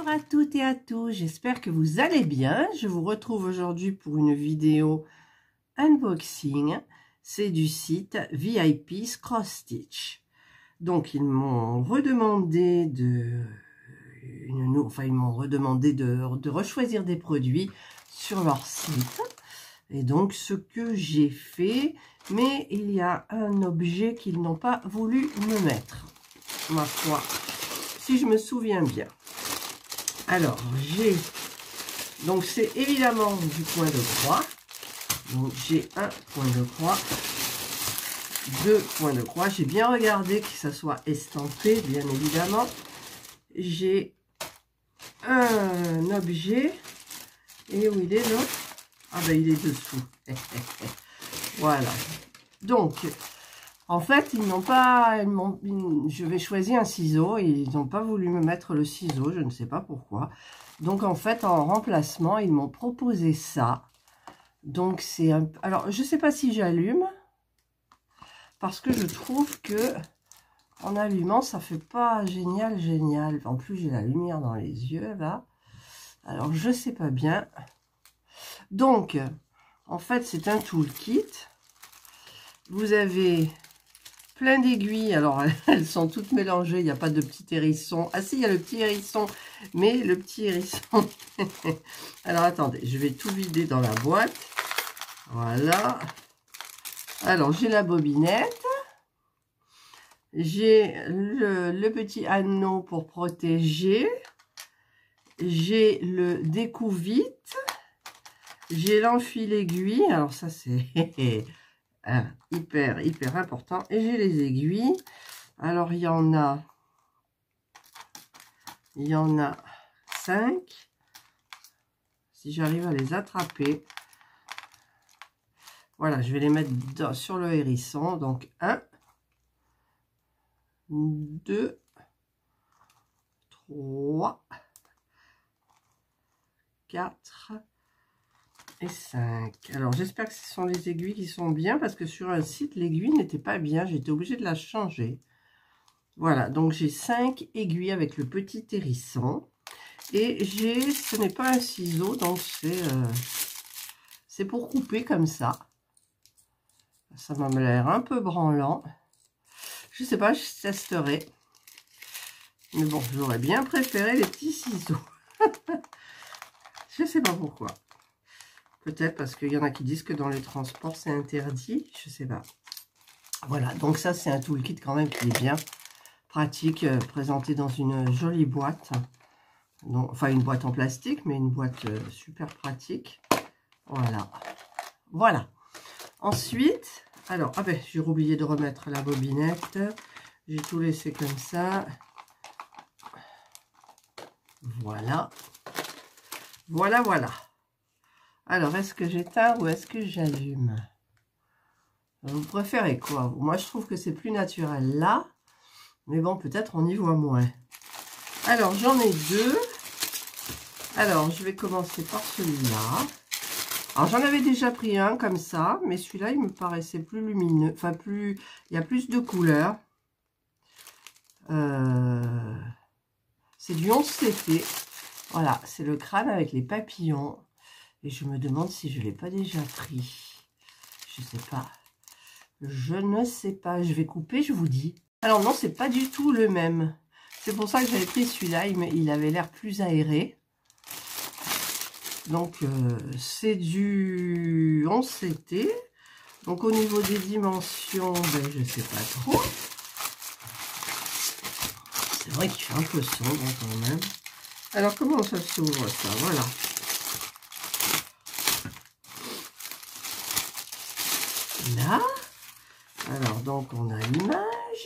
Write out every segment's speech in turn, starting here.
Bonjour à toutes et à tous, j'espère que vous allez bien. Je vous retrouve aujourd'hui pour une vidéo unboxing. C'est du site VIP's Cross Stitch. Donc ils m'ont redemandé de rechoisir des produits sur leur site. Et donc ce que j'ai fait, mais il y a un objet qu'ils n'ont pas voulu me mettre, ma foi, si je me souviens bien. Alors, donc c'est évidemment du point de croix. Donc j'ai un point de croix, deux points de croix. J'ai bien regardé que ça soit estampé, bien évidemment. J'ai un objet. Et où il est l'autre? Ah ben il est dessous. Voilà. Donc, en fait, je vais choisir un ciseau et ils n'ont pas voulu me mettre le ciseau, je ne sais pas pourquoi. Donc, en fait, en remplacement, ils m'ont proposé ça. Donc, c'est un... Alors, je ne sais pas si j'allume, parce que je trouve que en allumant, ça fait pas génial, génial. En plus, j'ai la lumière dans les yeux, là. Alors, je ne sais pas bien. Donc, en fait, c'est un toolkit. Vous avez plein d'aiguilles, alors elles sont toutes mélangées, il n'y a pas de petit hérisson. Ah si, il y a le petit hérisson, mais le petit hérisson... Alors attendez, je vais tout vider dans la boîte. Voilà. Alors j'ai la bobinette. J'ai le petit anneau pour protéger. J'ai le découvite. J'ai l'enfil aiguille. Alors ça c'est... hyper important. Et j'ai les aiguilles. Alors il y en a 5. Si j'arrive à les attraper, voilà, je vais les mettre sur le hérisson. Donc 1, 2, 3, 4 et 5. Alors j'espère que ce sont les aiguilles qui sont bien, parce que sur un site l'aiguille n'était pas bien, j'étais obligée de la changer. Voilà, donc j'ai 5 aiguilles avec le petit hérisson. Et ce n'est pas un ciseau, donc c'est pour couper comme ça. Ça m'a l'air un peu branlant. Je sais pas, je testerai. Mais bon, j'aurais bien préféré les petits ciseaux. Je sais pas pourquoi. Peut-être parce qu'il y en a qui disent que dans les transports, c'est interdit. Je sais pas. Voilà, donc ça, c'est un toolkit quand même qui est bien pratique, présenté dans une jolie boîte. Donc, enfin, une boîte en plastique, mais une boîte super pratique. Voilà. Voilà. Ensuite, alors, ah ben, j'ai oublié de remettre la bobinette. J'ai tout laissé comme ça. Voilà. Voilà, voilà. Alors, est-ce que j'éteins ou est-ce que j'allume? Vous préférez quoi? Moi, je trouve que c'est plus naturel là. Mais bon, peut-être on y voit moins. Alors, j'en ai deux. Alors, je vais commencer par celui-là. Alors, j'en avais déjà pris un comme ça, mais celui-là, il me paraissait plus lumineux. Enfin, il y a plus de couleurs. C'est du 11 CP. Voilà, c'est le crâne avec les papillons. Et je me demande si je ne l'ai pas déjà pris. Je ne sais pas. Je ne sais pas. Je vais couper, je vous dis. Alors non, c'est pas du tout le même. C'est pour ça que j'avais pris celui-là. Il avait l'air plus aéré. Donc, c'est du 11 CT. Donc, au niveau des dimensions, ben, je ne sais pas trop. C'est vrai qu'il fait un peu sombre quand même. Alors, comment ça s'ouvre ça? Voilà. Là. Alors, donc, on a l'image.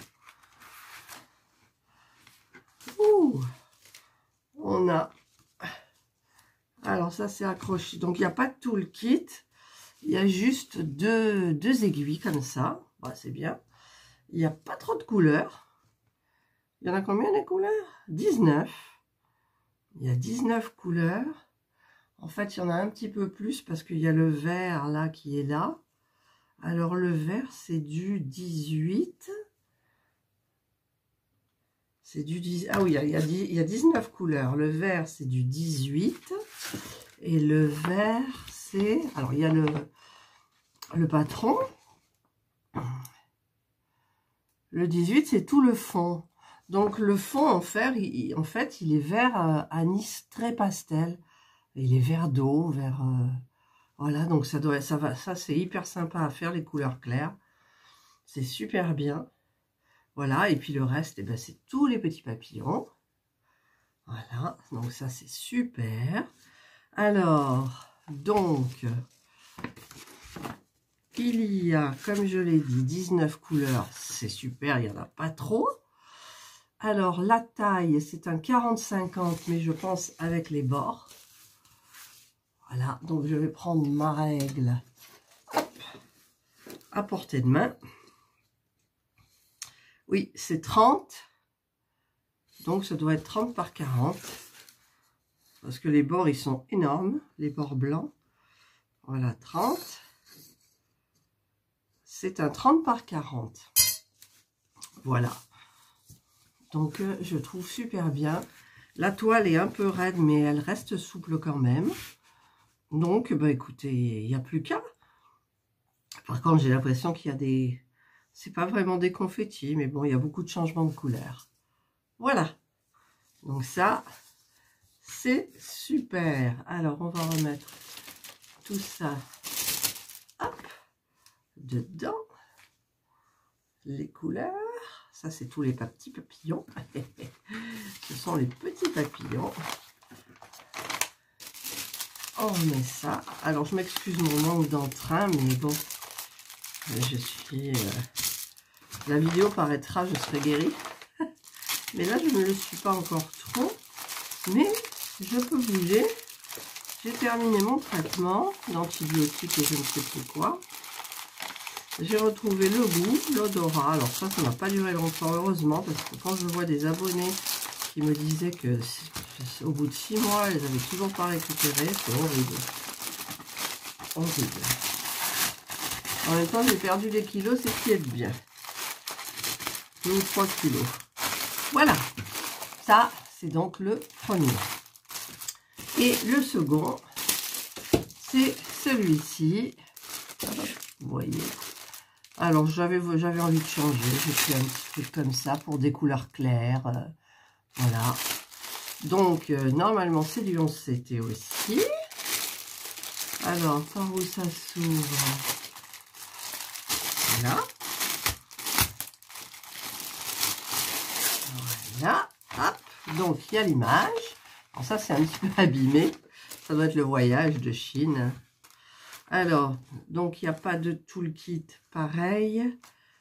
Ouh. On a... Alors, ça, c'est accroché. Donc, il n'y a pas de toolkit. Il y a juste deux aiguilles comme ça. Bah, c'est bien. Il n'y a pas trop de couleurs. Il y en a combien des couleurs? 19. Il y a 19 couleurs. En fait, il y en a un petit peu plus parce qu'il y a le vert là qui est là. Alors, le vert, c'est du 18. C'est du 10. Ah oui, il y a 19 couleurs. Le vert, c'est du 18. Et le vert, c'est... Alors, il y a le patron. Le 18, c'est tout le fond. Donc, le fond en fer, en fait, il est vert anis très pastel. Il est vert d'eau, vert... voilà, donc ça c'est hyper sympa à faire, les couleurs claires. C'est super bien. Voilà, et puis le reste, eh ben, c'est tous les petits papillons. Voilà, donc ça c'est super. Alors, donc, il y a, comme je l'ai dit, 19 couleurs. C'est super, il n'y en a pas trop. Alors, la taille, c'est un 40-50, mais je pense avec les bords. Voilà, donc je vais prendre ma règle, hop, à portée de main. Oui, c'est 30. Donc, ça doit être 30 par 40. Parce que les bords, ils sont énormes. Les bords blancs. Voilà, 30. C'est un 30 par 40. Voilà. Donc, je trouve super bien. La toile est un peu raide, mais elle reste souple quand même. Donc, bah, écoutez, il n'y a plus qu'à. Par contre, j'ai l'impression qu'il y a des... C'est pas vraiment des confettis, mais bon, il y a beaucoup de changements de couleur. Voilà. Donc ça, c'est super. Alors, on va remettre tout ça, hop, dedans. Les couleurs. Ça, c'est tous les petits papillons. Ce sont les petits papillons. On met ça. Alors, je m'excuse mon manque d'entrain, mais bon, je suis... la vidéo paraîtra, je serai guérie. Mais là, je ne le suis pas encore trop. Mais je peux bouger. J'ai terminé mon traitement d'antibiotiques et je ne sais plus quoi. J'ai retrouvé le goût, l'odorat. Alors ça n'a pas duré longtemps, heureusement, parce que quand je vois des abonnés qui me disaient que au bout de 6 mois, ils n'avaient toujours pas récupéré, c'est horrible. Horrible. En même temps, j'ai perdu des kilos, c'est qui est bien. 2 ou 3 kilos. Voilà. Ça, c'est donc le premier. Et le second, c'est celui-ci. Vous voyez. Alors, j'avais envie de changer. J'ai fait un petit truc comme ça pour des couleurs claires. Voilà. Donc, normalement, c'est du 11 CT aussi. Alors, par où ça s'ouvre? Voilà. Voilà. Hop. Donc, il y a l'image. Alors, ça, c'est un petit peu abîmé. Ça doit être le voyage de Chine. Alors, donc, il n'y a pas de toolkit pareil.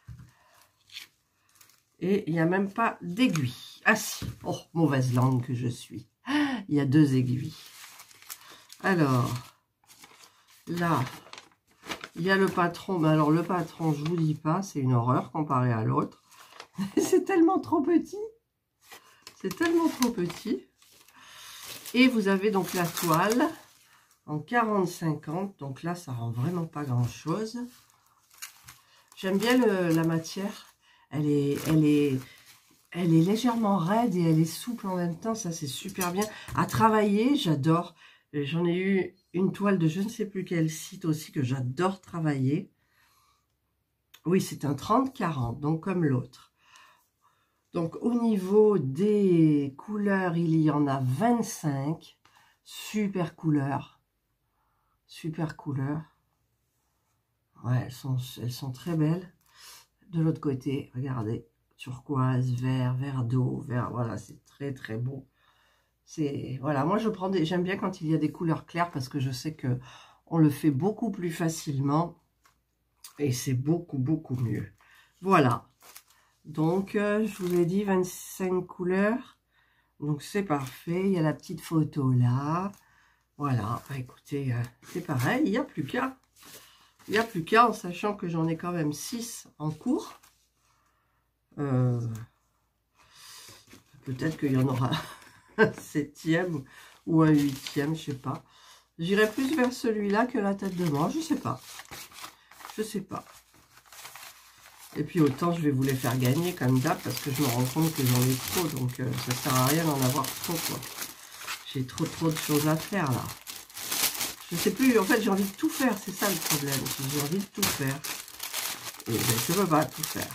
Et il n'y a même pas d'aiguille. Ah si, oh, mauvaise langue que je suis. Il y a 2 aiguilles. Alors, là, il y a le patron. Mais alors, le patron, je ne vous dis pas, c'est une horreur comparé à l'autre. C'est tellement trop petit. C'est tellement trop petit. Et vous avez donc la toile en 40-50. Donc là, ça rend vraiment pas grand-chose. J'aime bien la matière. Elle est légèrement raide et elle est souple en même temps. Ça, c'est super bien. À travailler, j'adore. J'en ai eu une toile de je ne sais plus quel site aussi que j'adore travailler. Oui, c'est un 30-40, donc comme l'autre. Donc, au niveau des couleurs, il y en a 25. Super couleurs. Super couleurs. Ouais, elles sont très belles. De l'autre côté, regardez, turquoise, vert, vert d'eau, vert, voilà, c'est très très beau. C'est, voilà, moi j'aime bien quand il y a des couleurs claires parce que je sais que on le fait beaucoup plus facilement et c'est beaucoup mieux. Voilà, donc je vous ai dit 25 couleurs, donc c'est parfait. Il y a la petite photo là, voilà, bah, écoutez, c'est pareil, il n'y a plus qu'à. Il n'y a plus qu'à, en sachant que j'en ai quand même 6 en cours. Peut-être qu'il y en aura un 7e ou un 8e, je sais pas. J'irai plus vers celui-là que la tête de mort, je sais pas. Je sais pas. Et puis autant je vais vous les faire gagner comme d'hab parce que je me rends compte que j'en ai trop. Donc ça sert à rien d'en avoir trop, quoi. J'ai trop de choses à faire là. Je sais plus, en fait j'ai envie de tout faire, c'est ça le problème. J'ai envie de tout faire. Et ben, je ne peux pas tout faire.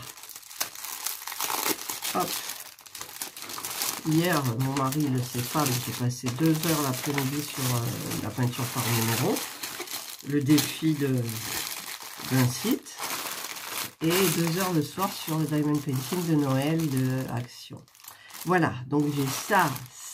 Hop. Hier, mon mari ne le sait pas, mais j'ai passé 2 heures l'après-midi sur la peinture par numéro. Le défi d'un site. Et 2 heures le soir sur le Diamond Painting de Noël de Action. Voilà, donc j'ai ça.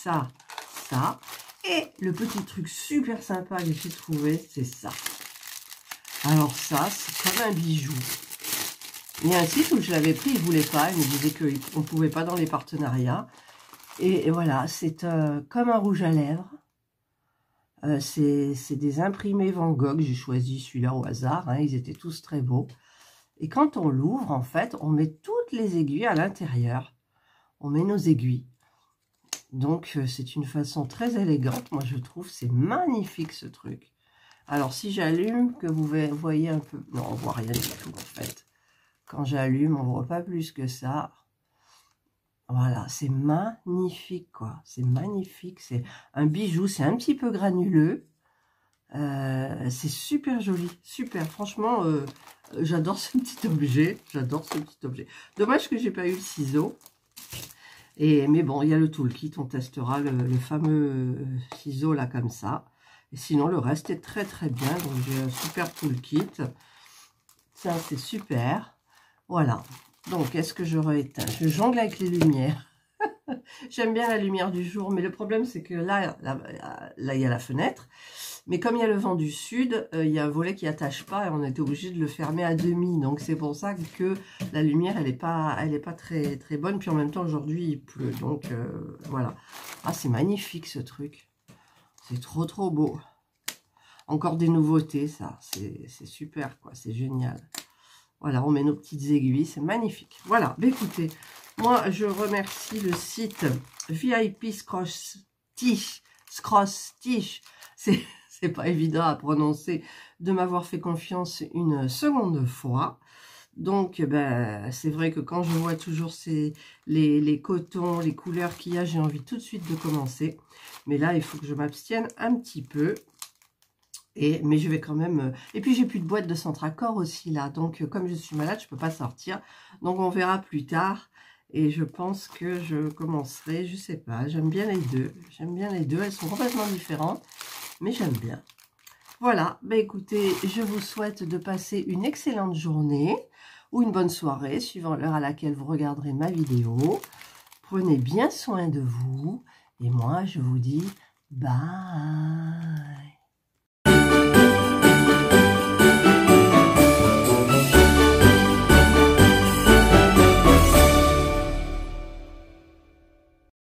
Et le petit truc super sympa que j'ai trouvé, c'est ça. Alors ça, c'est comme un bijou. Il y a un site où je l'avais pris, il ne voulait pas. Il me disait qu'on ne pouvait pas dans les partenariats. Et voilà, c'est comme un rouge à lèvres. C'est des imprimés Van Gogh. J'ai choisi celui-là au hasard. Hein, ils étaient tous très beaux. Et quand on l'ouvre, en fait, on met toutes les aiguilles à l'intérieur. On met nos aiguilles. Donc, c'est une façon très élégante. Moi, je trouve c'est magnifique, ce truc. Alors, si j'allume, que vous voyez un peu... Non, on voit rien du tout, en fait. Quand j'allume, on ne voit pas plus que ça. Voilà, c'est magnifique, quoi. C'est magnifique. C'est un bijou. C'est un petit peu granuleux. C'est super joli. Super. Franchement, j'adore ce petit objet. J'adore ce petit objet. Dommage que j'ai pas eu le ciseau. Mais bon, il y a le toolkit. On testera le fameux ciseau, là, comme ça. Et sinon, le reste est très, très bien. Donc, j'ai un super toolkit. Ça, c'est super. Voilà. Donc, est-ce que je rééteins? Je jongle avec les lumières. J'aime bien la lumière du jour, mais le problème, c'est que là, il y a la fenêtre. Mais comme il y a le vent du sud, il y a un volet qui n'attache pas et on était obligé de le fermer à demi. Donc, c'est pour ça que la lumière, elle n'est pas très, très bonne. Puis en même temps, aujourd'hui, il pleut. Donc, voilà. Ah, c'est magnifique, ce truc. C'est trop, trop beau. Encore des nouveautés, ça. C'est super, quoi. C'est génial. Voilà, on met nos petites aiguilles, c'est magnifique. Voilà, bah écoutez, moi je remercie le site VIP Scross Stitch. C'est pas évident à prononcer, de m'avoir fait confiance une seconde fois. Donc, ben, c'est vrai que quand je vois toujours les cotons, les couleurs qu'il y a, j'ai envie tout de suite de commencer. Mais là, il faut que je m'abstienne un petit peu. Mais je vais quand même... Et puis, j'ai plus de boîte de Centracor aussi, là. Donc, comme je suis malade, je ne peux pas sortir. Donc, on verra plus tard. Et je pense que je commencerai, je sais pas. J'aime bien les deux. J'aime bien les deux. Elles sont complètement différentes. Mais j'aime bien. Voilà. Ben, écoutez, je vous souhaite de passer une excellente journée. Ou une bonne soirée, suivant l'heure à laquelle vous regarderez ma vidéo. Prenez bien soin de vous. Et moi, je vous dis bye.